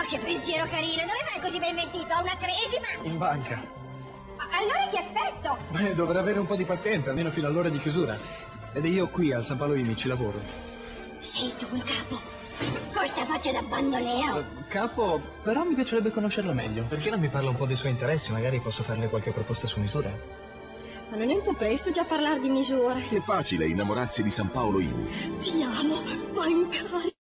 che pensiero carino! Dove vai così ben vestito? A una cresima? In banca. Allora ti aspetto! Beh, dovrà avere un po' di pazienza, almeno fino all'ora di chiusura. Ed io qui al San Paolo Imi ci lavoro. Sei tu il capo? Con sta faccia da bandolero! Capo, però mi piacerebbe conoscerla meglio. Perché non mi parla un po' dei suoi interessi? Magari posso farle qualche proposta su misura. Ma non è un po' presto già parlare di misure? È facile innamorarsi di San Paolo Imi. Ti amo, vai in casa!